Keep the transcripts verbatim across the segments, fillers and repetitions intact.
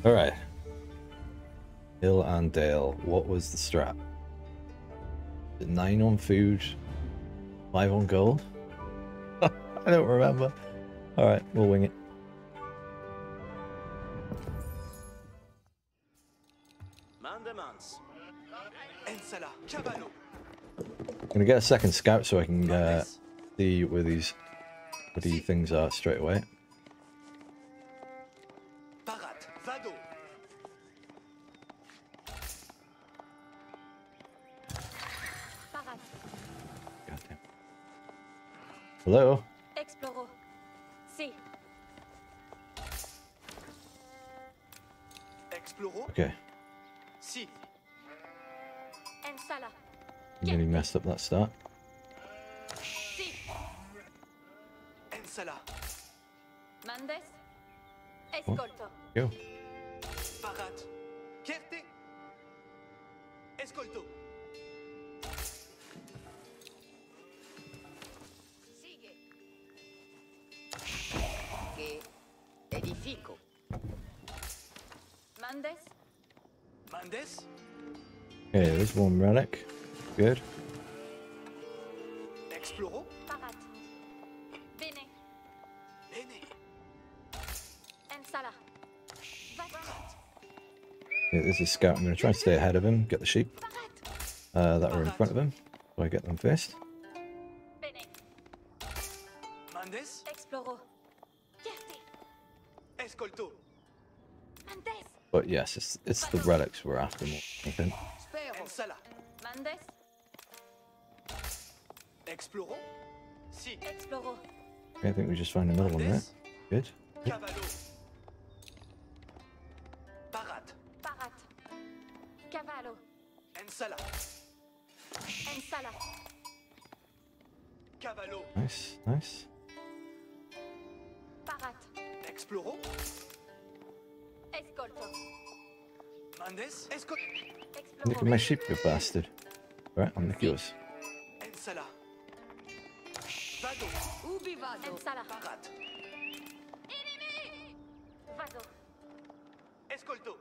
All right. Hill and Dale. What was the strat? Nine on food, five on gold. I don't remember. All right, we'll wing it. I'm gonna get a second scout so I can uh, see where these bloody things are straight away. Goddamn. Hello? Exploro. Si. Exploro. Okay. Si. Ensala. I nearly messed up that start. Si. Ensala. Mandes. Escolto. Go. Parat. Kerte. Escolto. Sigue. Que edifico. Mandes. Mandes. Okay, there's one relic. Good. Exploro. Parat. Bene. Bene. Ensala. Parat. Yeah, there's a scout. I'm going to try and stay ahead of him, get the sheep Parat. uh, that are in front of him. So I get them first. Bene. Mandes. Exploro. Kerte. Escolto. Mandes. But yes, it's, it's the relics we're after more, I think. Spero. Ensala. Mandes. Exploro. Si. Exploro. Okay, I think we just find another one there. Mandes. Good. Cavallo. Parat. Parat. Cavallo. Ensala. Ensala. Cavallo. Nice, nice. Parat. Exploro. Escolto. Mandes. Escolto. Look at my sheep, you bastard. Alright, I'll nick yours. Ensala. Vado. Ubi vado. Ensala. Parat. Vado. Escolto.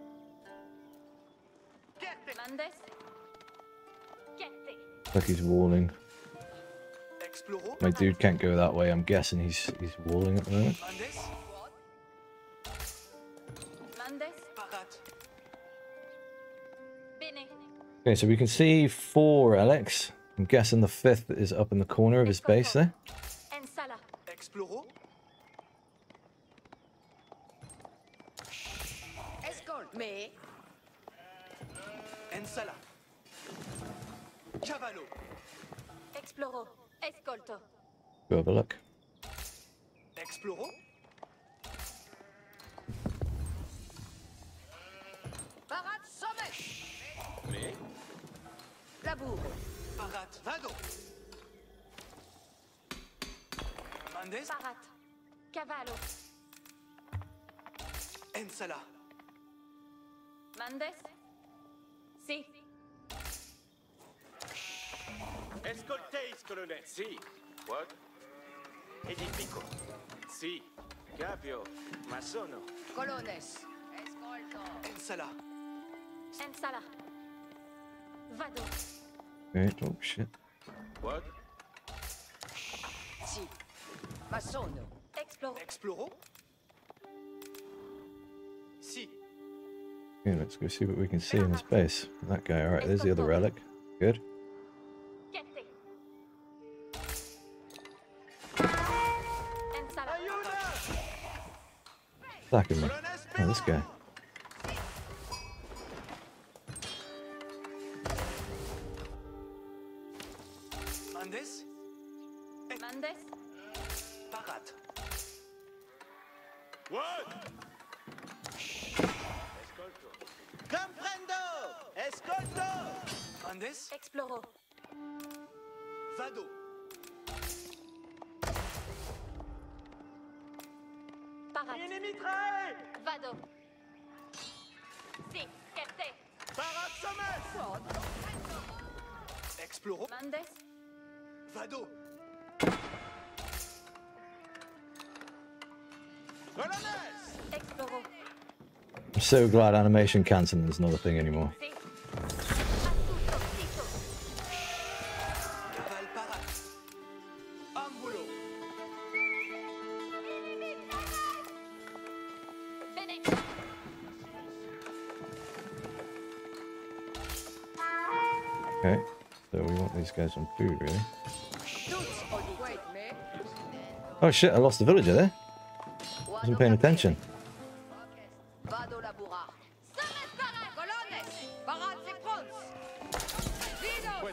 Kerte. Mandes. Kerte. Looks like he's walling. Exploro. My dude can't go that way. I'm guessing he's he's walling at the moment. Mandes. Mandes. Parat. Bene. Okay, so we can see four relics. I'm guessing the fifth is up in the corner of his base there. Ensala. Exploro. Escort. Me. Ensala. Cavallo. Exploro. Escolto. Go have a look. Exploro. Parat sommet. Me. Laburo. Parat. Vado. Mandes. Parat. Cavallo. Ensala. Mandes. Si. Escolteis, colonel. Si. What? Edifico. Si. Capio. Ma sono. Colones. Escolto. Ensala. Ensala. Vado. Okay, oh shit. What? Si. Ma sono. Exploro. Exploro. Si. Okay, let's go see what we can see in this base. That guy, alright, there's the other relic. Good. Kerte. Ensala. Attacking me. Oh, this guy. Mandes. Mandes. Parat. What? Escolto. Comprendo! Escolto! Mandes. Exploro. Vado. Parat. Inimitrai! Vado. Si. Kerte. Parat sommet! Exploro. Mandes. Vado. Colonels! Exploro. I'm so glad animation cancelling is not a thing anymore. Sì. Assunto, zitto. Cavale parade. Ambulo. Bene. Okay, so we want these guys on food, really. Tous audits. Wait, mais. Oh shit, I lost the villager there. Wasn't paying attention. Vado laburar. Colones, parad se prons. Vido,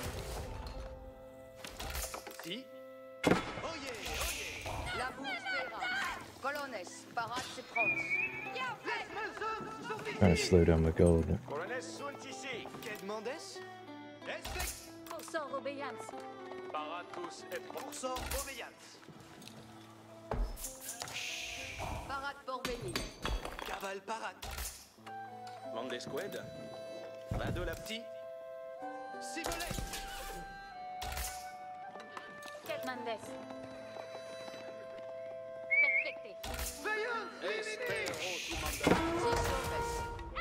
si. Si. Oye, oye. Labour speranza. Colones, parad se prons. Trying to slow down my gold. Colonel sunt ici. Quai Mendes. Respect. Cursor obéissance. Paratus et Cursor obéissance. Parad pour Béni. Cavale parade. Mendes squad. Vado la Si. Cibolé. Quel Mendes. Perfecte. Espero tu mandamen. Six hombres.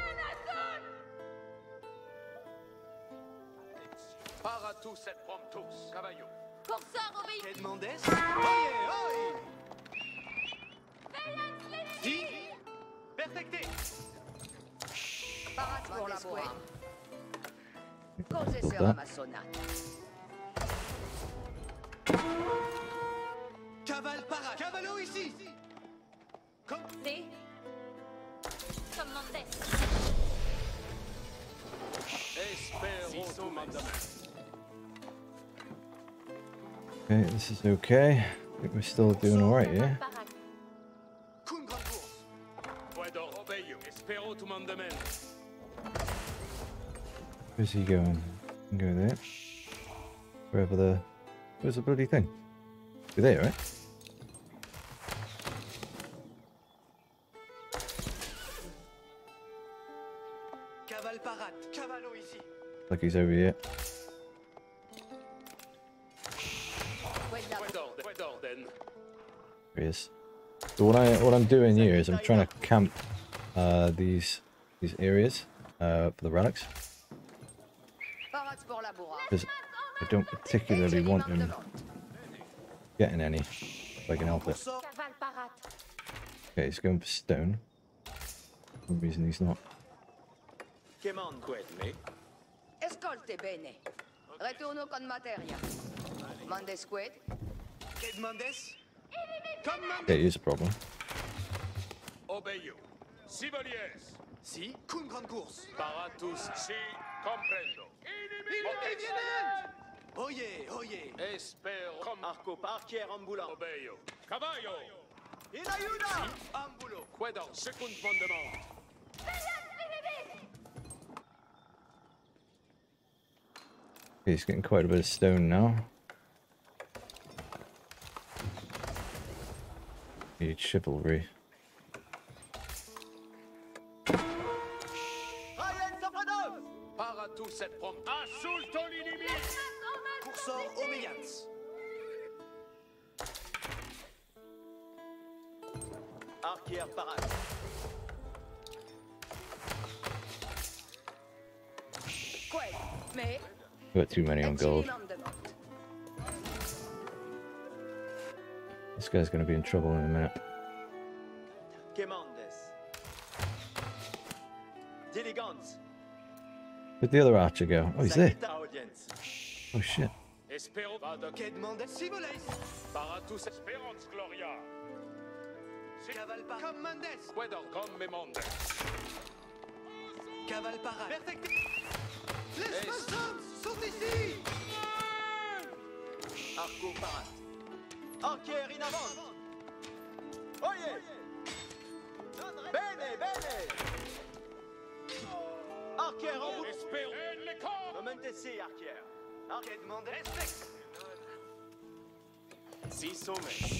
Paratus et promptus. Cavallo. Cursor obéissance. Quai Mendes. Oye, oye. Si. Perfecté. Parad pour laburar. Cause sur That. Amazonat. Cavale parade. Cavallo ici. Comme. Sí. Comme Mendes. Espero tu mandamen. Okay, this is okay. I think we're still doing alright, yeah? Parade. Cum grande course. Puedo obéir. Espero tu mandamen. Where's he going? You can go there. Wherever the... Where's the bloody thing? You're there, right? Cavale parade. Cavallo ici. Like he's over here. Puedo puedo orden. There he is. So what I what I'm doing here is I'm trying to camp uh, these these areas uh, for the relics Parad pour laburar. because I don't particularly want him getting any if I can help it. Cursor. Cavale parade. Okay, he's going for stone. For some reason he's not. Command quid me. Escolte bene. Retorno con materia. Mendes squad. Quai Mendes. Comme Mendes. Okay, here's a problem. Obéio. Civiliers. Si. Cum grande course. Paratus si comprendo. Oye, oye. Espero com Arco parquier ambulant. obéio. Cavallo. In ayuda. Ambulo. Puedo second mandement. Okay, he's getting quite a bit of stone now. Need chivalry. Ryan Sopranov. Paratus et prompt. Assulto l'inimi. Cursor obéissance. Arquière parade. Quel, mais. Got too many on gold. Mandement. This guy's gonna be in trouble in a minute. Quemandes. Diligence. Where'd the other archer go? Oh, he's there. Audience. Oh shit. Espero vado. Quai Mendes. Ciboles. Paratus esperance gloria. Cavale parade. Comme Mendes. Puedo come monde. Cavale parade. Perfecté. Les Spasms sont ici. Arco parade. Arquière in avant. Oye. Bene, bene. Arquière en route. Espero le corps. Momentez ici, Arquière. Quai Mendes. Respect. Si sommet.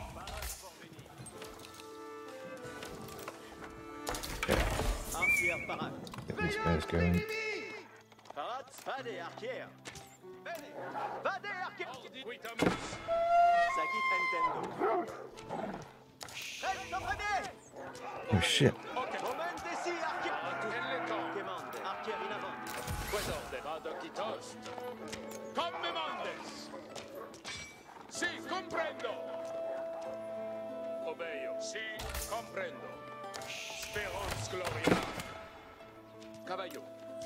Arquière parade. Get these guys going. Parade. Vade, Arquière. Bene. Vade, Arquière. Ordi quitamus. Saki Nintendo. Reste premier. Oh shit. Momente comprendo. Obeio. Si, comprendo. Speranza gloria. Cavallo.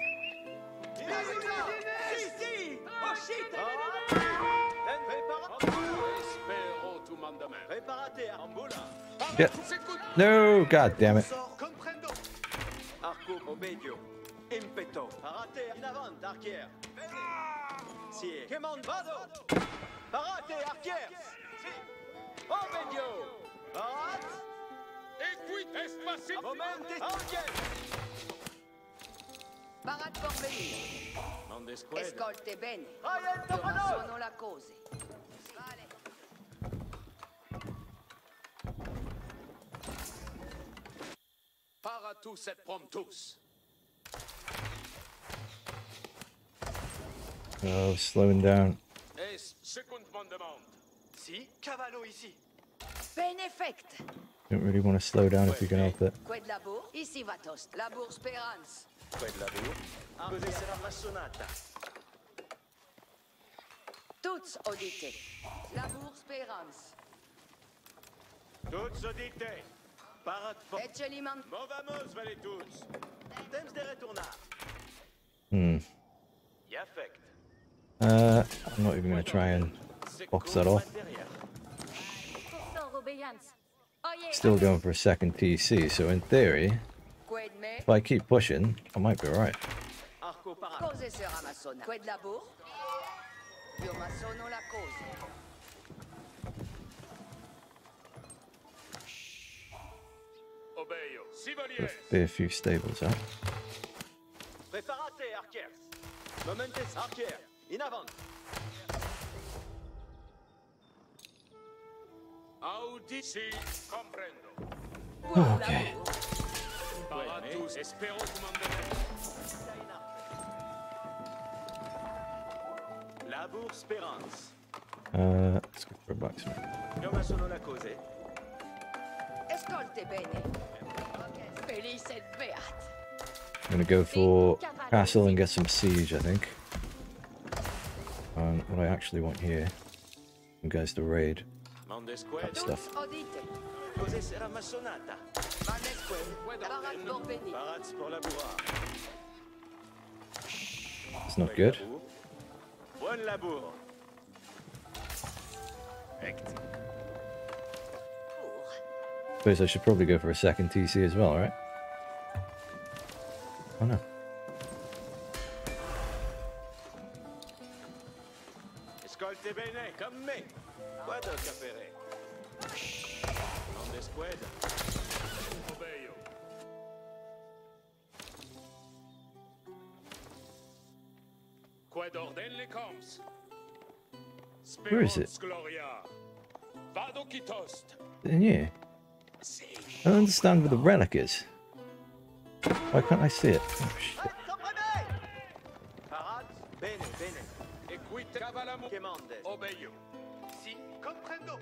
Ici! Oh shit! Espero tu mandament. Préparate, Ambula. Yeah. No, god damn it. Comprendo. Arco obedio. Impeto. Parate in avant, archière. Si. Command vado. Parate, archière. Si. Obedio. Parate. Equit espaci. Momente. Archière. Parate Borbelli. Non desqued. Escolte bene. Aiuto, Io non no. sono la cose. Vale. Para tous et promptus. Oh, slowing down. Es second mandement. Si. Cavallo ici. Benefect. Don't really want to slow down if you can help it. Qued labour? Ici va tost. Labour Speranza. Quel lavoro. Cos'è sarà massonata? Tuts audite. Labour Speranza. Toutes audite. Parat for. Ecce liman. Bon vamos, valez tous. Temps de retournar. Hmm. Yaffect. Uh, I'm not even going to try and box that off. Cursor obéissance. Oye, Still going for a second T C, so in theory, Qued me. if I keep pushing, I might be right. Arco parat. Cose sera massona. Qued labour? Io massono la cose. Obeio. Sivolier. Be a few stables out. Preparate, archière. Momentes, archière. In avant. Audi. Si, comprendo. Okay. Para tous. Espero tu mandament. Labour Speranza. Uh, let's go for a blacksmith. Io massono la cose. Escolte bene. Felice et beat. I'm going to go for castle and get some siege, I think. And what I actually want here, you guys to raid Mondesqued. that stuff. Tuts audite. Cos'è sarà massonata? Vandesqued. Parat Borbelli. Parats pour labourar. It's not good. Buon labour. Ect. Suppose I should probably go for a second T C as well, right? Oh no. Escolte bene, comme me. Guarda capere. Mondesqued. Obeio. Qued orden le coms. Where is it? Speranza gloria. Vado quitost. In here. Si. I don't understand where the relic is. Why can't I see it? Oh, shit. Parats, bene, bene. Equit cavalamo. Che mandes? Obeio. Si, comprendo.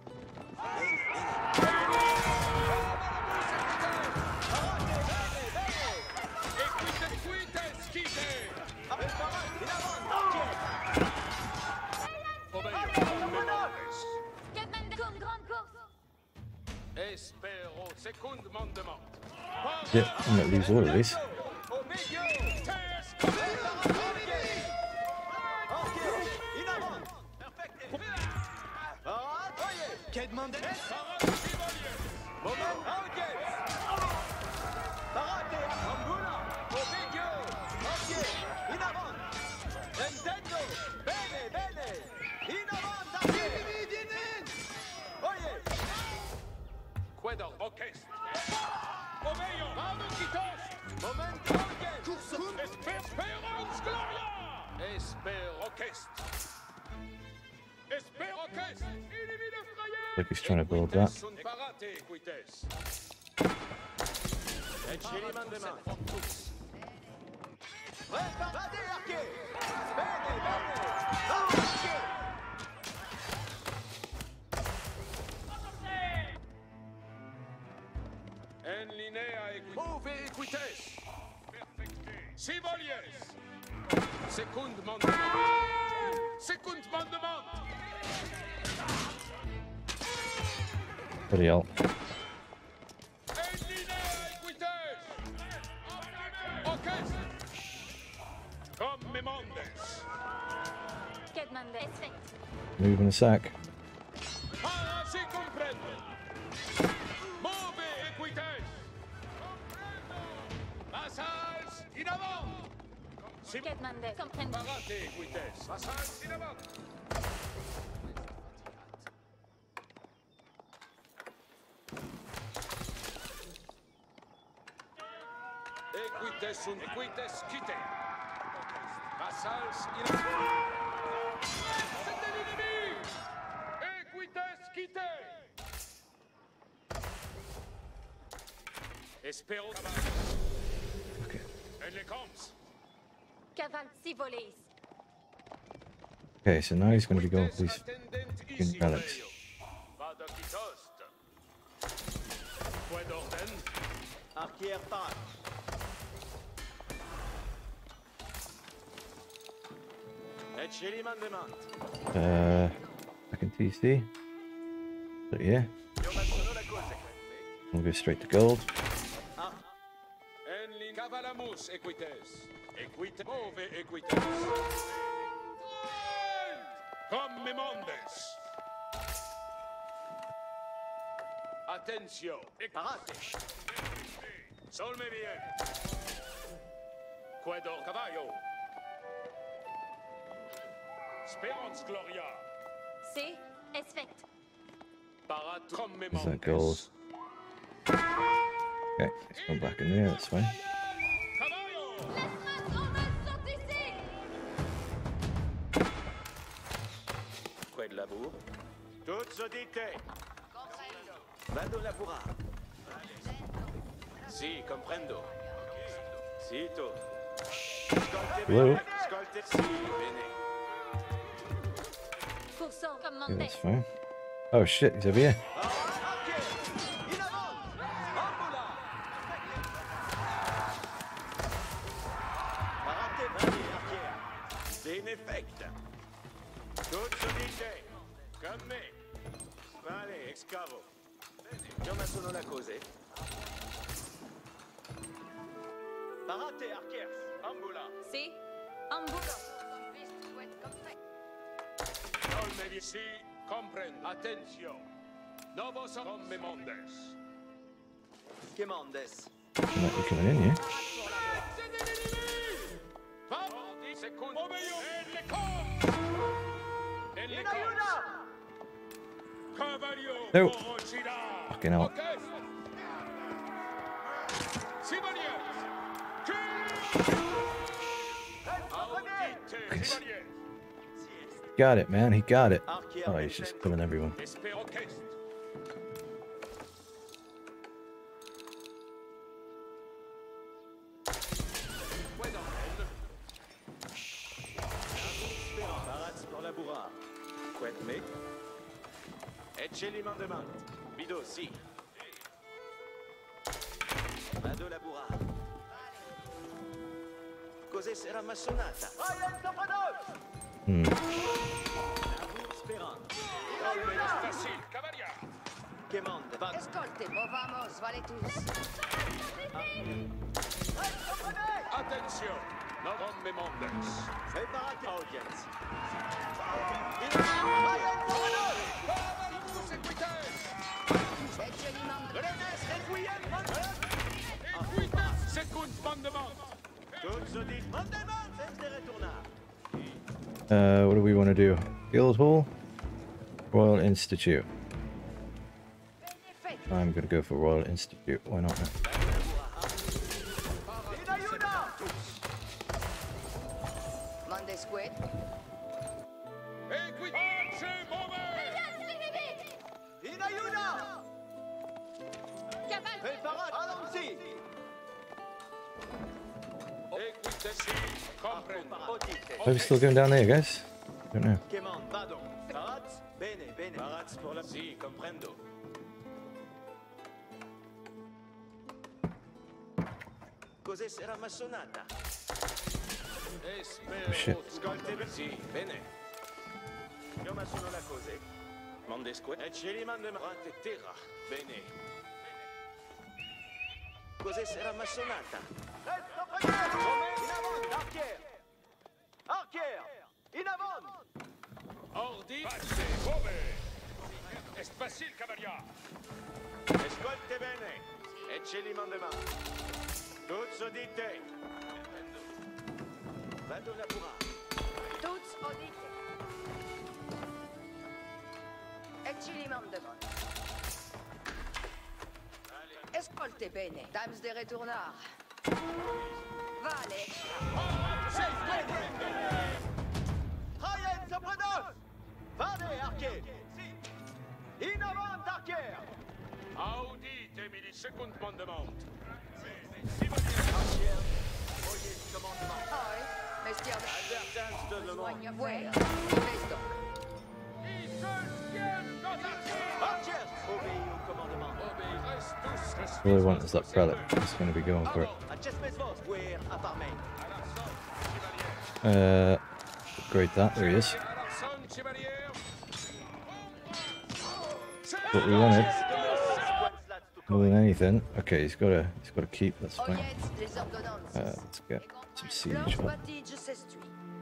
Equit equit esquite. Preparat, in avant, archière. Obeio. Mandes. Quel mandement? Comme grande course. Espero second mandement. Yeah, I'm gonna lose all of these. Obedio. Tes Archière, in avant. Perfect. Parat, oye. Qued mandes? Moment, archière. Parate, ambula. Obedio. Archière, in avant. Nintendo. Bene, bene. In avant, archière. Oye. Quedor ocest. Obeio. Vado quitost. Moment, archière. Esperance gloria. Esper ocest. Esper ocest. Inimine frayeur. Like he's trying to build that. Sunt parate equites. Ecce li mandement. Preparate, archière. Bene, bene. Archière. En linea equites. Ove equites. Perfecte. Sivolies. Secund mandement. Secund mandement. Bloody hell. Kedmande. Effect. Move in a sec. Kedmande. Comprendo. Equites sunt equites quite. Vassals in C'est de l'ennemi. Equites quite. Espero. Okay. En les camps. Caval si voleis. Okay, so now he's going to be going for these fucking relics. Arquière part. Et chez les mandements. Uh, back in T C. So yeah, we'll go straight to gold. En lin cavalamus equites. Equite move equites. Comme mondes. Attention. Parate. Solme bien. Quedor cavallo. Speranz gloria. C. Effect. Parat comme Is that gold? Okay, let's go back in there, that's fine. Cavallo. Les mains sont ici. Quel labour. Toutes audite. Vado labura. Si, comprendo. Si, tu. Hello? Scolte. Si, bene. Courson. Yeah, Commandez. that's fine. Oh shit, he's over here. In avant. Ambula. Parate, vadi, arquière. Bene effect. Toutes audite. Comme me. Vale, excavo. Io ma sono la cose. Parate, arquière. Ambula. C. Ambulo. Solme bien. Si, comprendo. Attention. Novos comme mondes. Quemandes. He might be coming in here. C'est de l'ennemi. Vamos, secondo. Obéissons. En les camps. En les camps. Cavallo. No. Orochira. Fucking hell. Okay. Sibonier. Audite. Sibonier. Got it, man, he got it. Oh, he's just killing everyone. Espero que. Parate pour labura. Quet me. Et chez les mandements. Bido, si. Vado labura. Cos'è sera massonata? Hmm. Speran. Facile, cavalier. Quemande. Va. Escolte, movamos, vale tous. Attention. No come mondes. Fai parate. Audience. Vamos, equites. Et chez les mandements. Renes, requiem. Equites. Secund mandement. Toutes audite. Mandement. C'est de retourna. Uh, what do we want to do? Guildhall? Royal Institute. I'm gonna go for Royal Institute. Why not? Mandes quet. Equites. Move. In ayuda. Caval. Fai parate. Allons-y. Equites. Si, comprendo. Audite. Are we still going down there, guys? I don't know. Quemande. Vado. Parate. Bene, bene. Parate pour la. Si, comprendo. Cos'è sera massonata? Espero. Shit. Scolte. Si, bene. Io ma sono la cose. Mondesque. Et ce li mandate terra. Bene. Cos'è sarà massonata? In avant, Archier! Archier! In avant! Ordi, passe, come? Est facile, cavalier. Ascolte bene. E ce li mandement. Tutti udite. Vado la pura. Tuts audite. Et ci li mandement. Escolte bene. Times de retournar. Vale. Ryan, Sopranos! Vade, Archier! In avant, Archier! Audite, mi di second mandement. Archier, voyez le commandement. Oi, mestier de... Advertance de le monde. Soigne fuera. Investo. Archier, obéis au commandement. All I want is that prelate. I'm just going to be going for it. Acces vos, fuer a parme. Uh, upgrade that. There he is. What we wanted. More than anything. Okay, he's got to. He's got to keep. That's fine. Oyez les ordonnances. Uh, let's get some siege Lors up. batige s'estui.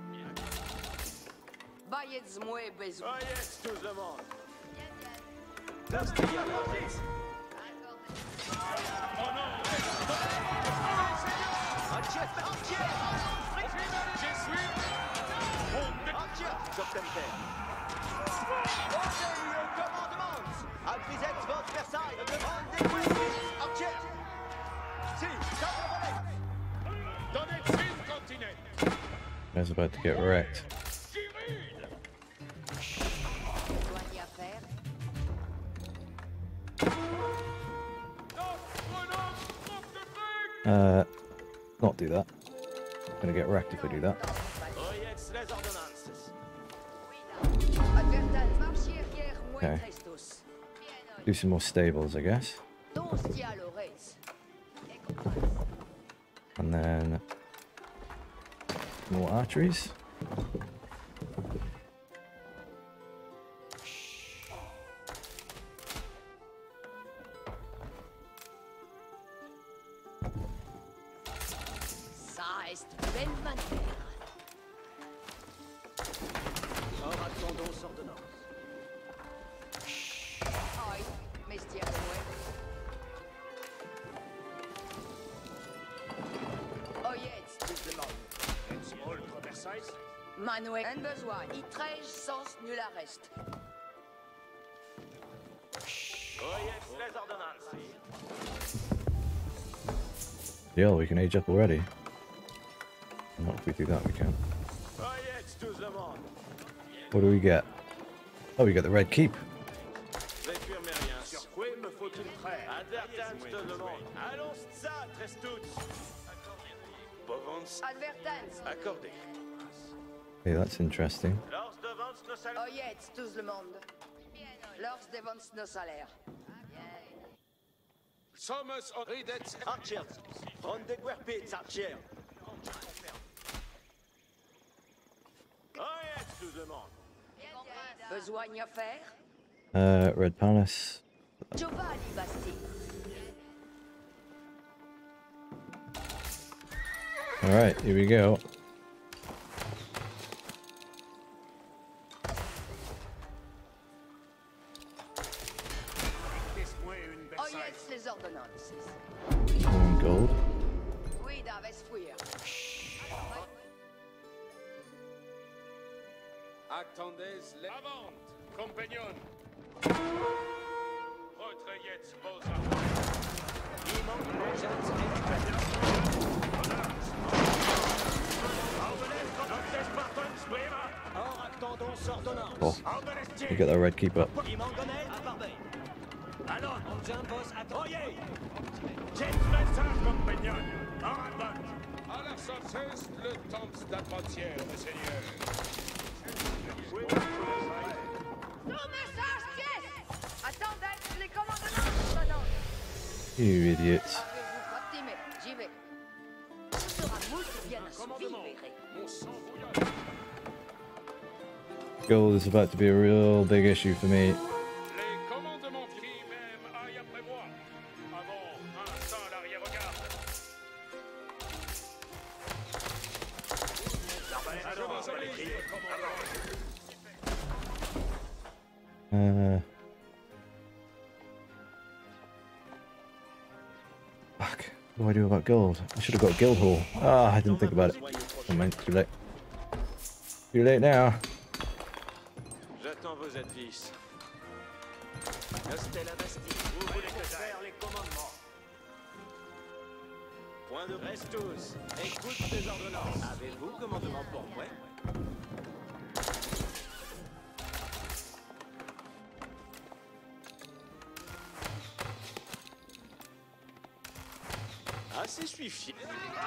Bayez moué besoin. Oh yes, tout le monde. Archier, Archier! Archier, Sortemter. Obéis au commandement. Advisez vos Versailles. Rendez-vous, Archier! Si, commandez! Donnez signe, continent. I was about to get wrecked. Soigne à faire. Uh, not do that. I'm gonna get wrecked if I do that. Oh yes, les ordonnances. Advertance, marchier guerre moins Okay. trestos. Do some more stables, I guess. Don stia lores. And then more arteries. Ça est belle manière. Or attendons ordonnance. Oi, mestier de moué. Oyez tout le monde. Et small, Versailles. Manuel, un besoin. I treize sens nul arrest. Oh yes, les ordonnances. Yeah, we can age up already. Not if we do that, we can. Oh yes, tout le monde. What do we get? Oh, we get the red keep. L'infirmérien. Sur quoi me faut-il prêt? Advertance de le monde. Allons ça, tres tous. Bovons. Advertance. Accordé. Hey, that's interesting. Lors devant nos salaires. Oyez tout le monde. Lors devance nos salaires. Sommes en ridet. Archier, rendez guerpits, Archier. Oh yes, tout le monde. Besoin à faire. Uh, Red Palace. Giovanni Basti. Alright, here we go. Oyez les ordonnances. One gold. Oui, d'aves fuir. Attendez les... Avant, compagnon. Retrayez vos Or attendons ordonnance. Oh, we get that red keep up. Imangonel à barbe. Alors, On tient vos attendons. oyez. Gentlemen, compagnon. En avant. À la sorcière, le temple d'Adventière, le Seigneur. Nos messages, pièces. Attendez les commandements, ordonnances. You idiots. Avez-vous fatigué? J'y vais. Ce sera moult bien assouvi, verrez. Mon sang bouillonne. Gold is about to be a real big issue for me. Suivez-moi. Avant, un instant à l'arrière-garde. Uh, fuck. What do I do about gold? I should have got guild hall. Ah, I didn't think about it. Oh man, too late. Too late now. J'attends vos advices. Restez la Bastille. Vous voulez que faire les commandements? Point de reste tous. Écoute les ordonnances. Avez-vous commandement pour moi? Assez suis fier.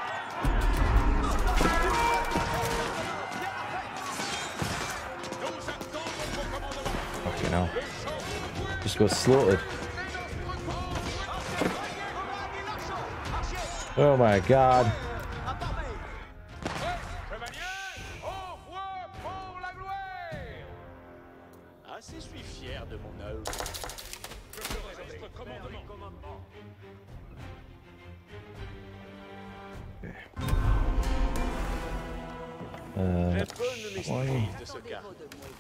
Fucking hell. Just got slaughtered. Oh my god. Chevalier, envoie pour la gloire. Assez suis fier de mon œuvre. Je ferai votre commandement. Uh, J'ai bonne maîtrise de ce cas.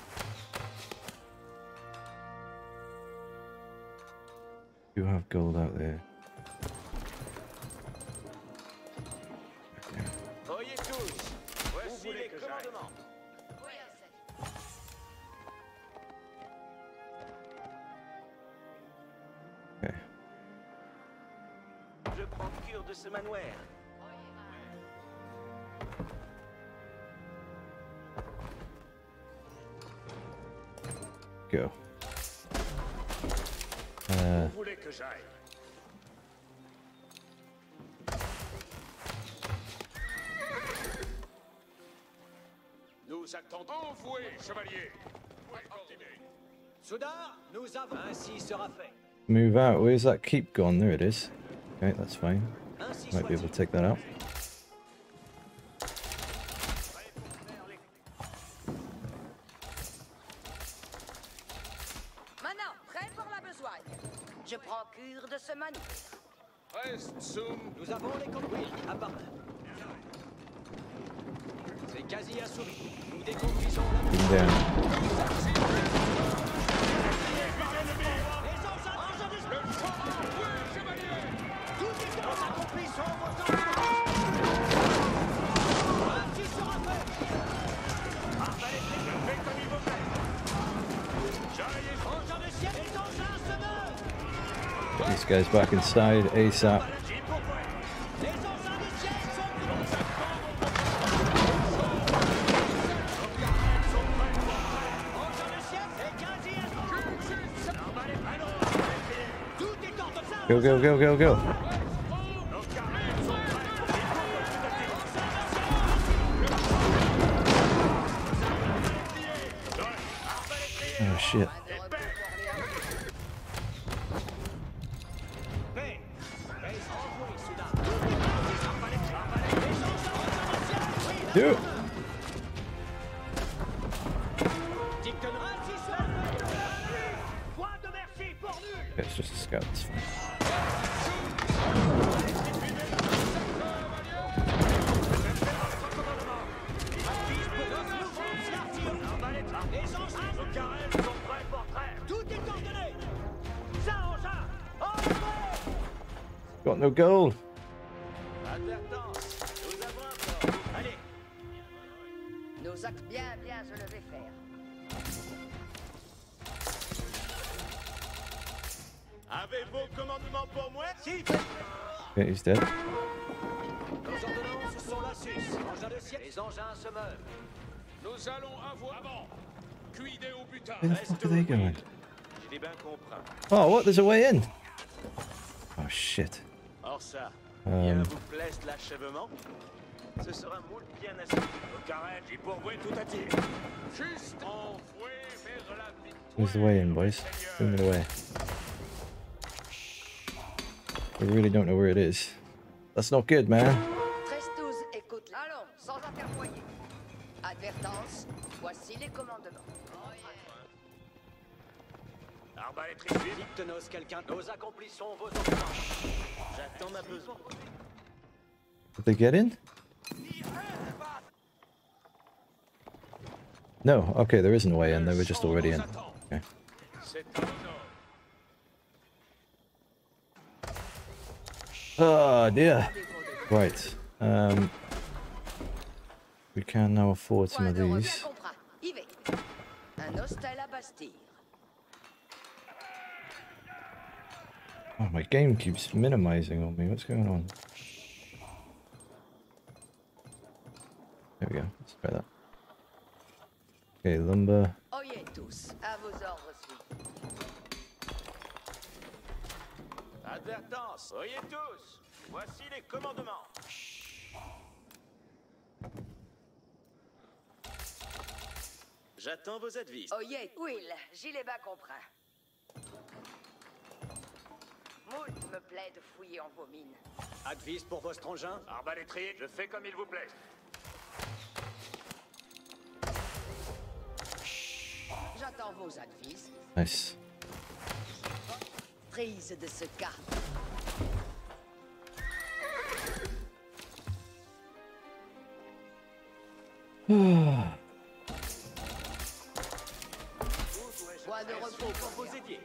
you have gold out there. Oyez tous. Voici les commandements. Okay. Je prends cure de ce manoir. Go. Uh, Vous voulez que j'aille? Nous attendons. Envoyez, chevalier. Soudain, nous avons... Ainsi sera fait. move out. Where's that keep gone? There it is. Okay, that's fine. Ainsi Might be able soit-il. to take that out. Maintenant, prêt pour la besogne. Je prends cure de ce manoir. Reste soum. Nous avons les conduits à part. C'est quasi assouvi. Nous déconstruisons la... Bring down. Les engins, engins de... Tous les temps accomplis sont vos ordonnances. Ainsi sera fait. Engins de ciel, les engins se meuvent. These guys back inside ASAP. Les engins de ciel sont... Engins de ciel, c'est quasi assouvi. Tout est ordonné. Go, go, go, go, go. Oh shit. Dude. Okay, it's just a scout. It's fine. Got no gold. Advertance. Nous avons un port. Allez. Nos actes, bien, bien, je le vais faire. Avez vos commandements pour moi? Si. Okay, he's dead. Les ordonnances sont là, sus. Engins de ciel. Les engins se meuvent. Nous allons avoir avant. Cuidez au butin. Where the fuck are they going? J'ai bien compris. Oh, what? There's a way in. Oh shit. Or ça, Euh. bien vous plaise l'achèvement? Ce sera moult bien assis. Au carré, j'y pourvois tout à tir. Juste envoyé vers la victoire. Where's the way in, boys? Bring it away. We really don't know where it is. That's not good, man. Trestus, écoute. Allons, sans intervoyer. Advertance, voici les commandements. Arbalétrier. Dictenos, quelqu'un. Nous accomplissons vos ordonnances. J'attends ma besoin. Did they get in? No. Okay, there isn't a way in. They were just already in. Okay. C'est un honneur. Oh dear. Right. Um, we can now afford some Point of de revient these. compris. Y vais. Un hostel à Bastille. Oh, my game keeps minimizing on me. What's going on? There we go. Let's try that. Okay, lumber. Oyez tous, à vos ordres suivants. Advertance. Oyez tous. Voici les commandements. J'attends vos advices. Oyez, Will, gilet bas compris. Moult me plaît de fouiller en vos mines. Advise pour votre engin. Arbalétrier, je fais comme il vous plaît. J'attends vos advices. Nice. Prise de ce cas. Point de repos pour vos édiers.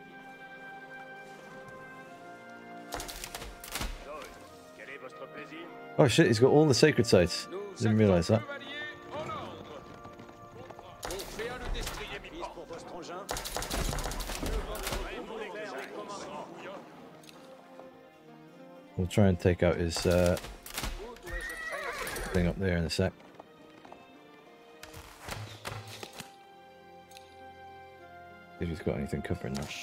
Joy, quel est votre plaisir? Oh shit, he's got all the sacred sites. Didn't realize that. En ordre. On fait un le destrier mi Advise pour votre engin. We'll try and take out his uh, thing up there in a sec. See if he's got anything covering that.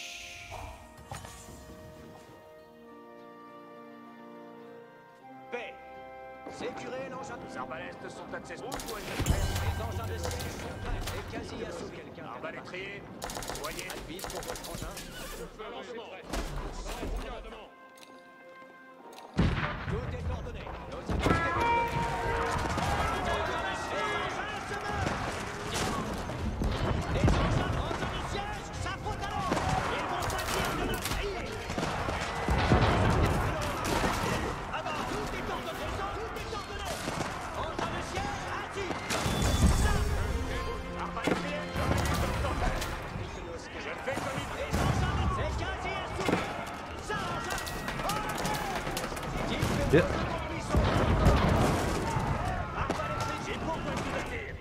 Paix. Sécurez l'engin. Les arbalèstes sont accessibles. Les engins de siège sont prêts et quasi à sous quelqu'un. Arbalétrier, soignez. Advise pour votre engin. Tout est ordonné. Nos actions sont ordonnées. Les engins, engins de siège, s'affrontent alors. Ils vont bâtir de notre pays. À bord, tout est ordonné. Tout est ordonné. Engins de siège, actifs. Arbalétrier, je fais comme il Les engins de c'est quasi à sous. Ça, engin. Yep. J'ai pourquoi tu l'attires.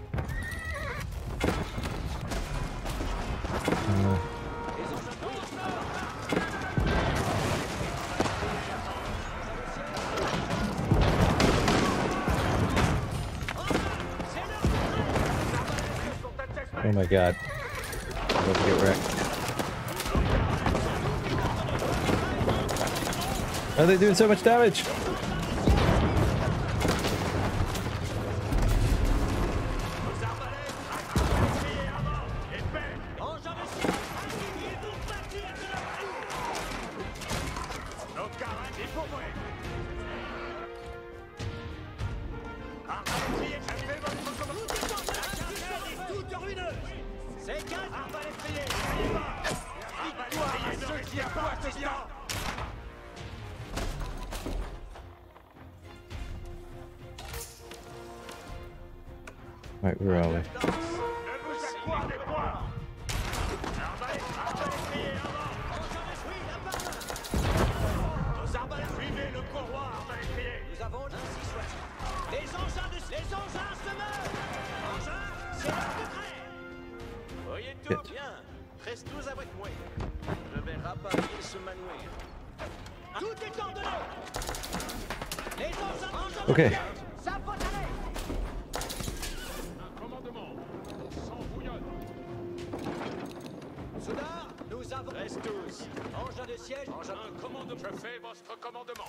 Oh my god. I'm about to get wrecked. Why are they doing so much damage? Nos carins, il faut mourir. Arbalétrier, je fais votre commandement. Toute ruineuse. C'est quasi. Arbalétrier, allez bas. Victoire à ceux qui apportent bien. Right, where are we? Ne vous accroissez point. Arbalétrier, avant. Nos arbalètes, suivez le courroie, arbalétrier. Nous avons ainsi soit. Les engins de les engins se meurent. Engins, c'est l'heure de trêve. Voyez tout bien. Reste tous avec moi. Je vais rapatrier ce manoir. Tout est ordonné. Les engins, engins Okay. de siège, s'affrontent à l'air. Un commandement. Sans bouillonne. Soudard, nous avons. Reste tous. Engins de siège, engins Un commandement. Je fais votre commandement.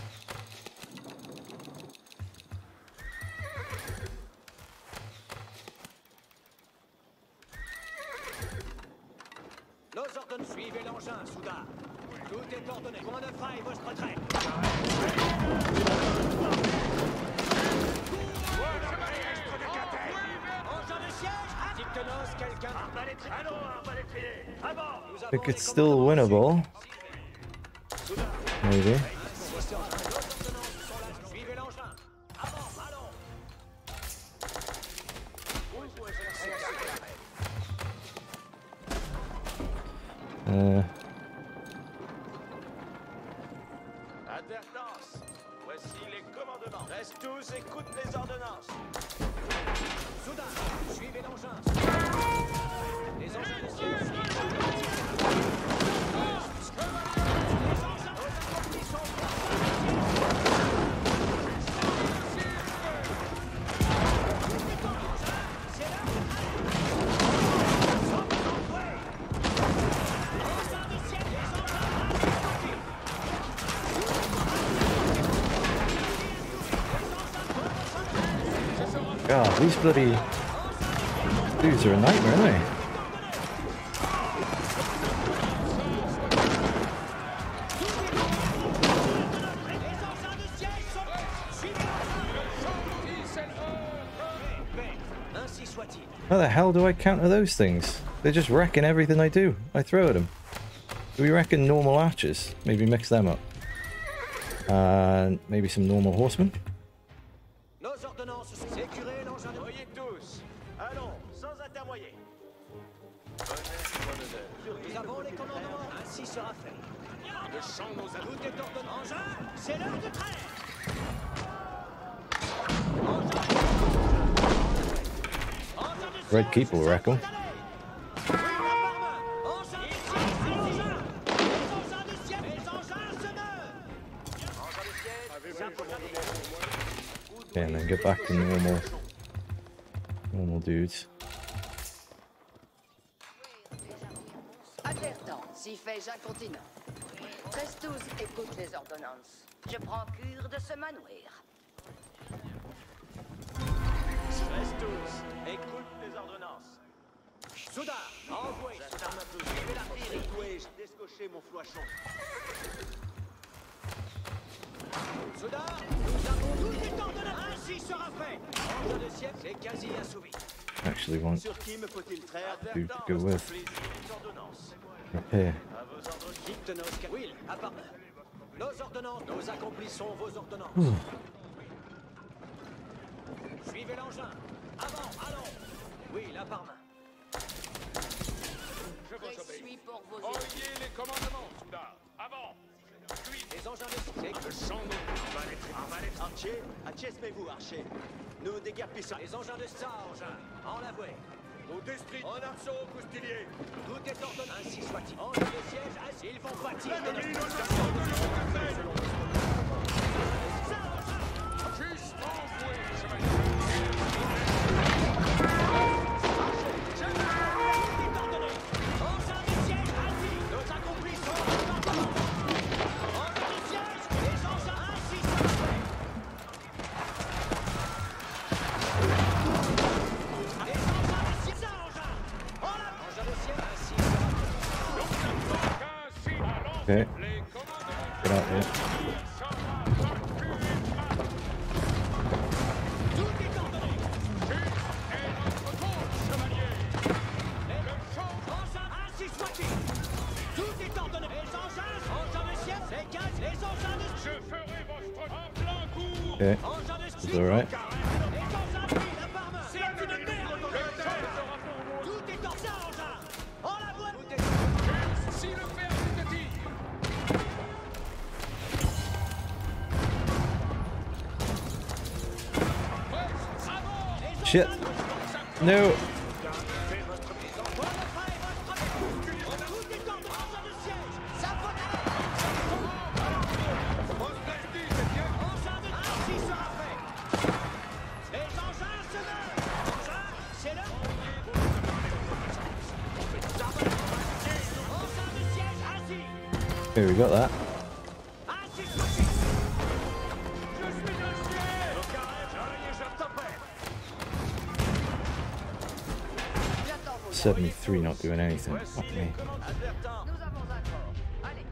Nos ordonnes, suivez l'engin, Soudard. Tout est ordonné. Point de faille, votre retraite. Engin de siège, Dictenos, quelqu'un. Arbalétrier. Allons, arbalétrier. À bord. Nous avons think it's still winnable. Maybe. Suivez l'engin. Avant, allons. Uh, Advertance. Voici les commandements. Reste tous, écoute les ordonnances. Soudain, suivez l'engin. Les engins de siège. Les engins aux accomplissements. C'est là. Engins de siège. Les engins. God, these bloody dudes are a nightmare, aren't they? Ainsi soit-il. How the hell do I counter those things? They're just wrecking everything I do. I throw at them. Do we reckon normal archers? Maybe mix them up. And maybe some normal horsemen? Nos ordonnances, sécurez l'engin de... Voyez tous. Allons, sans intermoyer. Honneur, point d'honneur. Nous avons les commandements, ainsi sera fait. Le champ nos Tout amis. est ordonné. Engin, c'est l'heure de trêve. Engin. Engin de siège. Red Keep will wreck them. Oui, main par main. Engin de siège, engin. Les engins de siège, les engins se meuvent. Engin de siège, s'approcher. Okay, and then get back to normal, normal dudes. Advertant, si fait Jacques Continent. Reste tous, écoute les ordonnances. Je prends cure de ce manoir. Reste tous, écoute les ordonnances. Soudain, envoyez. Suivez l'artillerie. Dois-je descocher mon floachon? Soudain, nous avons tout est ordonné. Ainsi sera fait. Engin de siège, c'est quasi assouvi. Actually want Sur qui me faut-il traire? dude to go with Les ordonnances. repair. À vos ordres. Hypnos, Will, à part main. Nos ordonnances, nous accomplissons vos ordonnances. Suivez l'engin. Avant, allons. Will, à part main. Je vous Je obéis. suis pour vos Oyez les commandements, soudard. Avant. Suivez Les engins de siège, le champ nos... Archer, attiesmez-vous, Archer. Nous déguerpissons. les engins de ça, engin. En l'avouer. au district. En arceau au coustilier. Tout est ordonné. Ainsi soit-il. Engins de siège, ainsi ils vont bâtir de notre... Juste envoué, chevalier. Okay. Get out here. Okay. Is all right? Shit. No. Okay, we got that. seventy-three not doing anything. Fuck me. Nous avons un corps. Allez.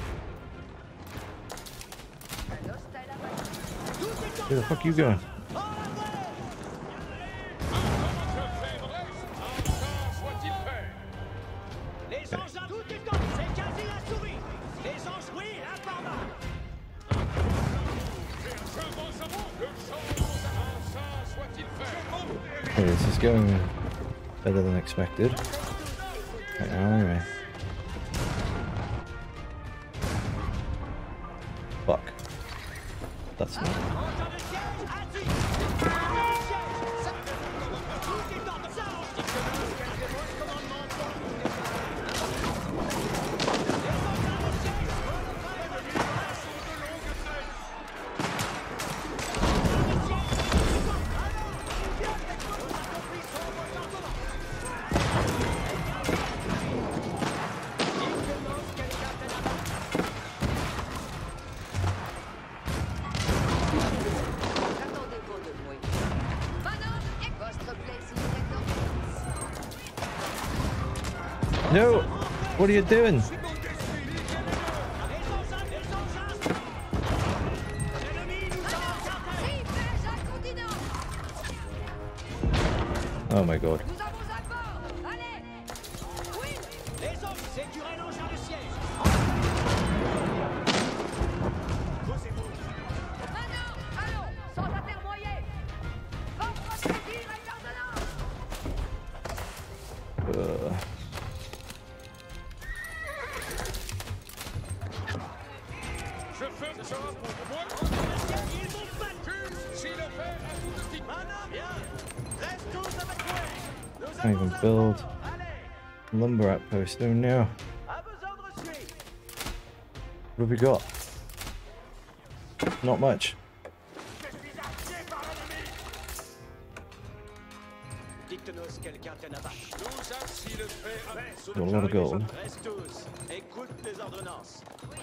Un hostile abattu. Where the fuck you going? Les engins, tout est en Okay, this is going better than expected. Right now, anyway. Fuck. That's not. No! What are you doing? Oh my god. Nous avons un port. Allez. Oui. Les hommes, sécurez l'engin de siège. Maintenant, allons, sans atermoyer. Votre plaisir est ordonnance. Uh, Je fais ça pour moi. Ils vont battre. Si le fait à tout de type. Maintenant, bien. Reste tous avec moi. Nous can't even build lumber outpost. Oh no. À vos ordres, suis. What have we got? Not much. Dites-nous quelqu'un tient à battre. Nous ainsi le fait avec. Got a lot of gold. Reste tous. Écoute les ordonnances.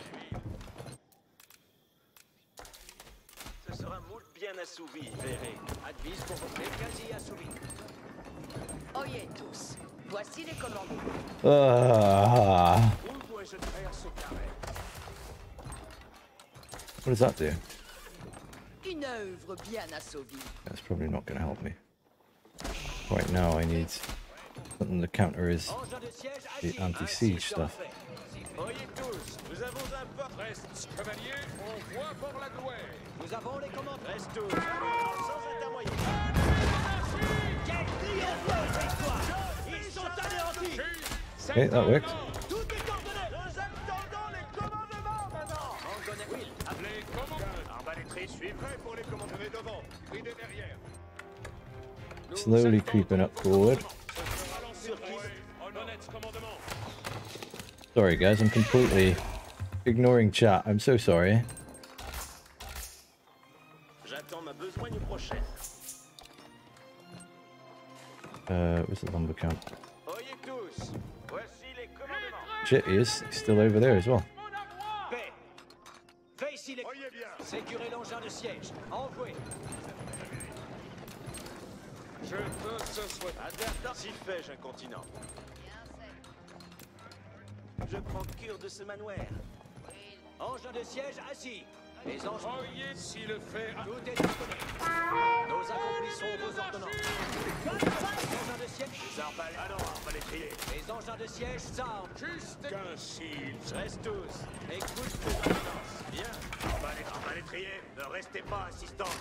Ce sera moult bien assouvi, verrez. Advise pour vous. Quasi assouvi. Oyez tous. Voici les commandements. Ah, Où dois-je faire ce carré? what does that do? Une œuvre bien assouvie. That's probably not going to help me. Right now, I need something to counter his Engin de siège the agile. anti-siege stuff. Oyez tous, nous avons un port. Reste, chevalier, on voit pour la gloire. Nous avons les commandes. Reste tous. Sans intermoyer. Quelle triompheuse victoire. Ils sont anéantis. Okay, that worked. Tout est ordonné. Nous attendons les commandements maintenant. On connaît Will. Les commandes. Arbalétrie, suivrai pour les commandements devant. Pris des derrière. Slowly creeping up forward. Honnête commandement. Sorry, guys, I'm completely ignoring chat. I'm so sorry. J'attends ma besogne prochaine. Uh, where's the lumber camp? Oyez tous, voici les commandements. Shit, he is he's still over there as well. Paix. Fais ici les... Oyez bien. Sécurez l'engin de siège. Envoyez. Je peux ce souhait. Advertant. Si fais-je un continent? Je prends cure de ce manoir. Engin de siège assis. Les engins... Oyez si le fait à Tout est disponible. Nous accomplissons vos ordonnances. Engins de siège... Les arbalètes. Alors, arbalétrier. Les engins de siège s'arment. juste qu'un signe. Reste tous. Écoute les ordonnances. Bien. Arbalète, arbalétrier. Ne restez pas assistant.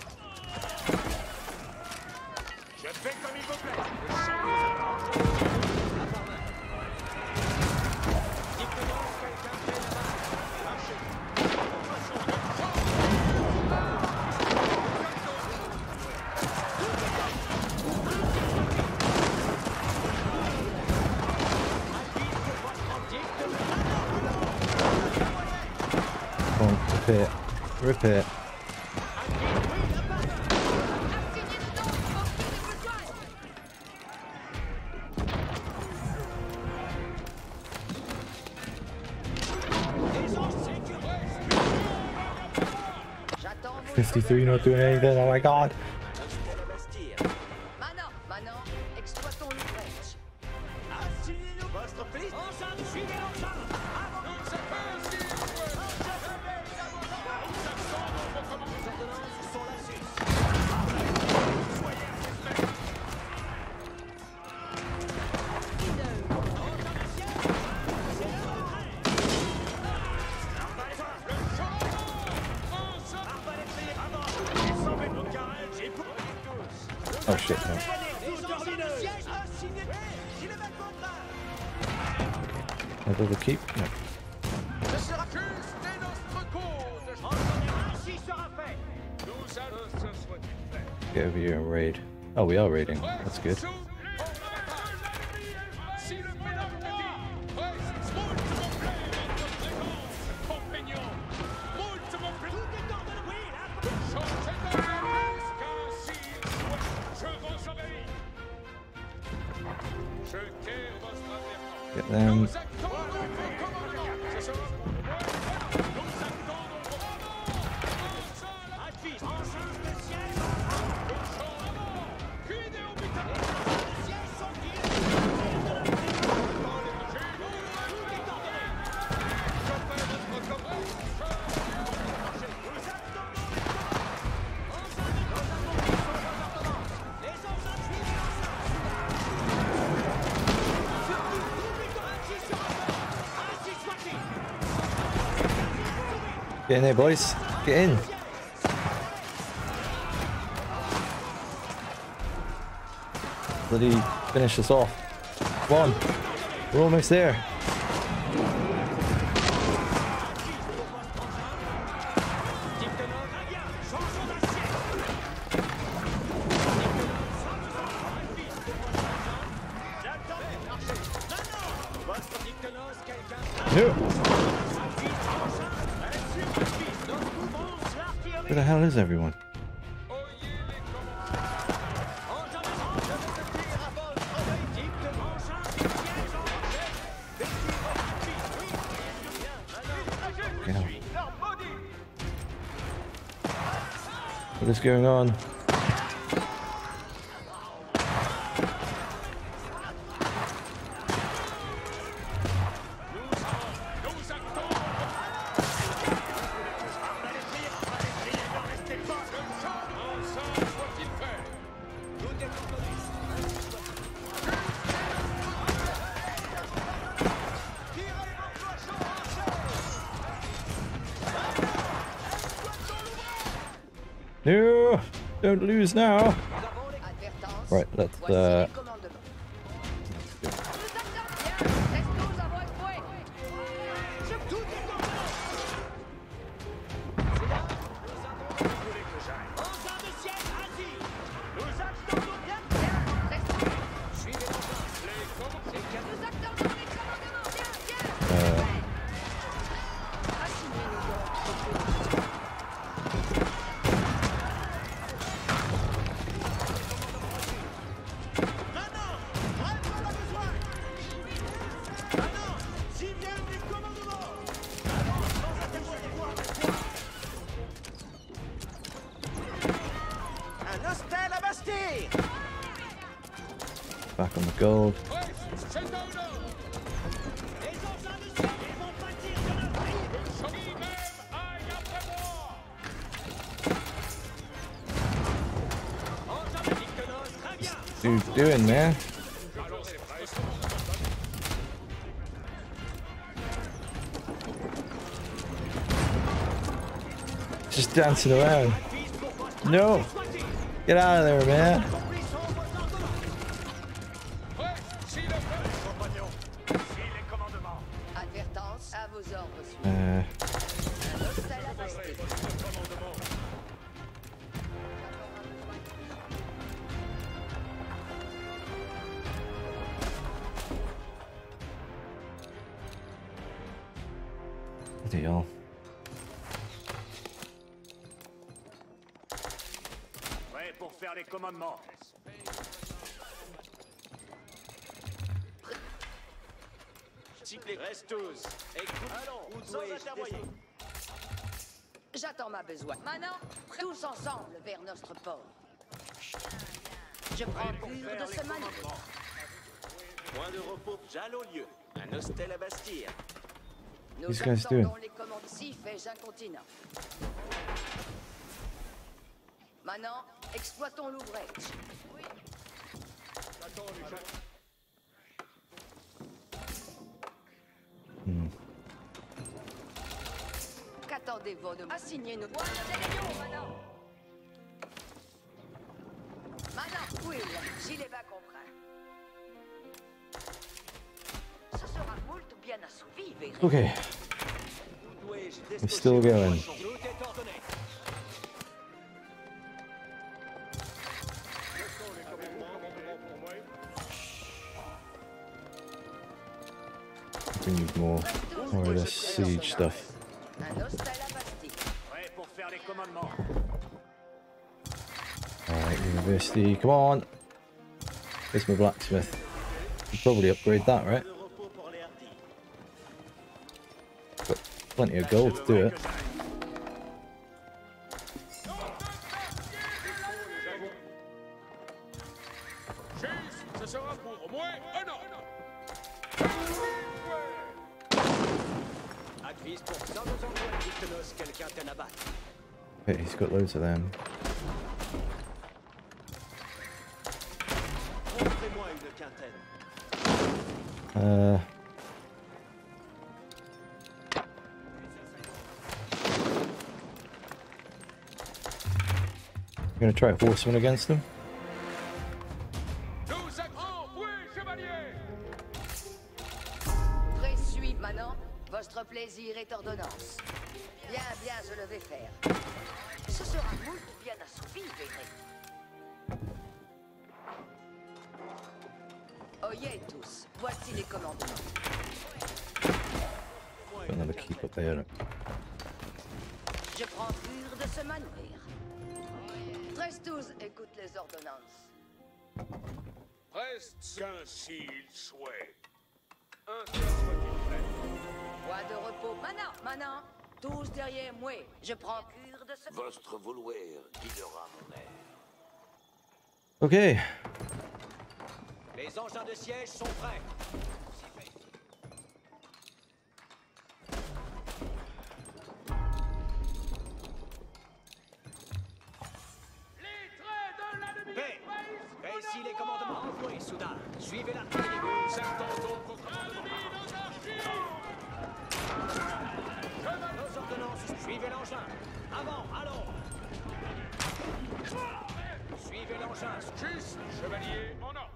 Je fais comme il vous plaît. Le chien nous attend. Dites-nous quelqu'un fait là-bas. Marchez. Come on, repair. Repair. fifty-three not doing anything, oh my god. Pour la Bastille. Maintenant, maintenant, exploitons l'ouvrage. Assignez-nous votre piste. Engin de suivez l'engin. Nous avons ainsi le souhait. Les ordonnances sont là-dessus. Oh shit, no. Les A little keep? No. Ce sera juste notre cause. En général, ainsi sera fait. Nous allons ce soit fait. Get over here and raid. Oh, we are raiding. That's good. Sous les si le pénal te dit, ouais, moult me plaît votre présence, compagnon. Moult me plaît. Tout est ordonné. Oui, là. Changez d'ordre qu'ainsi soit. Je vous obéis. Je quitte votre avertissement. Get them. Nous attendons vos commandements. C'est ça. Nous attendons vos commandements. Affiche. En charge de siège. Cuidez au butin. Les sièges sont tirés. Tout est ordonné. Je fais votre commande. Nous attendons les commandes. En charge de nos ordonnances. Les engins suivent en charge. Surtout, n'oublie pas, ainsi sera fait. Ainsi soit-il. Get in there, boys. Get in. Bloody finish this off. Come on. We're almost there. No. Where the hell is everyone? Okay, now. What is going on? No, don't lose now. Advertence. Right, let's Voici uh, les commandements. Nous attendons bien. Restons à votre point. Tout est ordonné. C'est là. Nous attendons. Vous voulez que j'aille. Engin de siège asile. Nous attendons bien. Bien, restons. Suivez l'engin. Les commandes. C'est bien. Nous attendons les commandements. Bien, bien. uh, Assignez-nous donc vos positions. Maintenant, prête on a besoin. Maintenant, j'y viens du commandement. Avance sans interroger-moi avec moi. Un hostel à bastir. back on the gold. Ouais, c'est d'honneur. Les engins de siège vont bâtir de notre rive. Qui même aille après moi. Engin de Dictonos, très bien. Dude, doing, man? Alors c'est prêt. Just dancing around. Fils pour poste. No, Soit-il. get out of there, man. Accomplissons vos ordonnances. Ouais, si le fait. Compagnon, suis les commandements. Advertence. À vos ordres. suivants. Uh, Un hostel à bastir. bloody hell. Prêt pour faire les commandements. Reste tous. Écoute. Allons, où dois-je descendre? J'attends ma besoin. Maintenant, tous ensemble vers notre port. Je prends cure de ce manœuvre. Point de repos, j'allons au lieu. Un hostel à bastir. Nous These guys attendons doing? les commandes si fais un continent. Maintenant, exploitons l'ouvrage. Hmm. Qu'attendez-vous de moi? Assignez-nous. Point de délégués, maintenant. Maintenant, Will, j'y les va comprendre. Ce sera sera moult bien assouvi, Véry. Okay, Dois-je we're déstocher still mon going. cochon? Tout est ordonné. We need more, more of this siege stuff. Un os à la Bastille. Prêt pour faire les commandements. Alright, university, come on! Here's my blacksmith. Can probably upgrade that, right? De repos pour les hardis. Got plenty of gold to do it. Chase, ce sera pour au moins un an. Advise pour dans nos endroits Dictenos, quelqu'un t'en abattre. Okay, he's got loads of them. Montrez-moi une quintaine. Uh, I'm gonna try horseman against them. Nous accrons, oui, chevalier. Prêt suivre maintenant. Votre plaisir est ordonnance. Bien, bien, je le vais faire. Ce sera moult bien assouvi, Véry. Oyez tous, voici les commandements. Got another keep up there. Je prends cure de se manoir. treize douze, écoute les ordonnances. Reste qu'ainsi il souhaite. Ainsi soit-il fait. Point de repos. Maintenant, maintenant. Tous derrière moi. Je prends cure de ce... Votre vouloir guidera mon air. Okay, Les engins de siège sont prêts. Les traits de l'ennemi Paix. envahissent Et ici nos les commandements envoyés, soudain. Suivez l'artillerie. Certains d'autres commandements. Nos ordonnances. Suivez l'engin. Avant, allons. Suivez l'engin. Juste, chevalier, en ordre.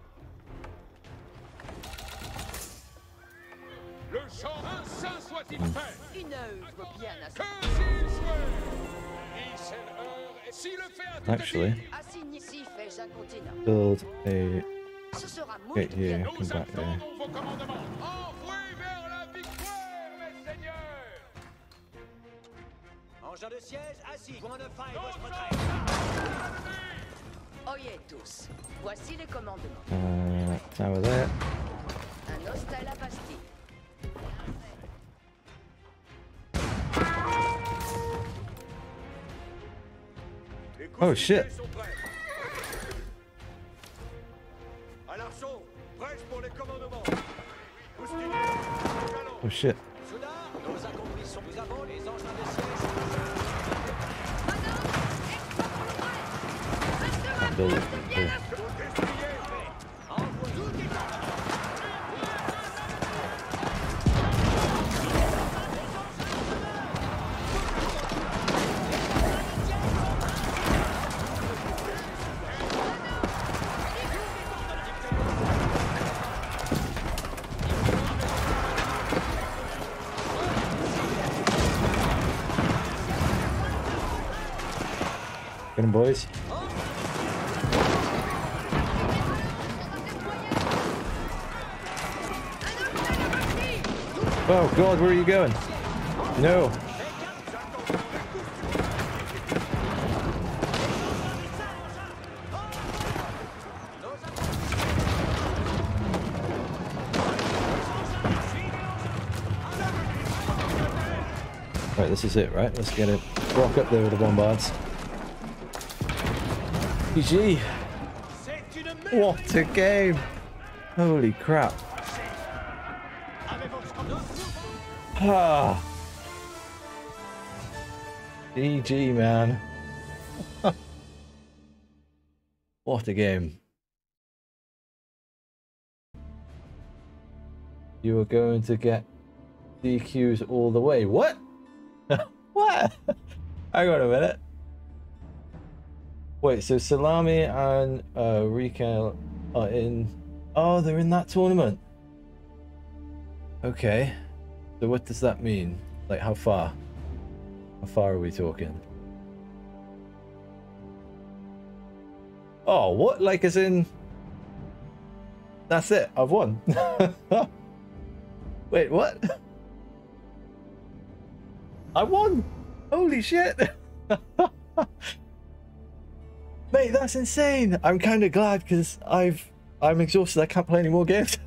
Le chant saint soit-il fait. Une œuvre bien Que assurée. s'il souhaite. Et c'est l'heure, et si le fait à tout actually, Assigne ici, fais un continent. build a Ce sera moult gate here. bien. Come Nous back there. attendons vos commandements. Envoyez vers la victoire, mes seigneurs. Engin de siège assis. Point de faille, Nos votre chants trait. Oyez tous, voici les commandements. Uh, tower there. Un os à la Bastille. Les Oh, coups shit. sont prêts. À l'archon, prêche pour les commandements. Boustinier, galop. Oh shit. Soudain, nos accomplis sont. Nous avons les engins de siège. Build it. Cool. Destrier, Envoyez. Tout est Get him, boys. Oh god, where are you going? No. Right, this is it, right? Let's get it. Rock up there with the bombards. G G. C'est une merde. What a game! Holy crap. Avec votre. Ah. G G, man. What a game. You are going to get D Qs all the way. What? What? Hang on a minute. Wait, so Salami and uh, Rika are in... Oh, they're in that tournament. Okay. So what does that mean? Like, how far? How far are we talking? Oh, what? Like, as in... That's it. I've won. Wait, what? I won! Holy shit! Mate, that's insane! I'm kind of glad because I've... I'm exhausted. I can't play any more games.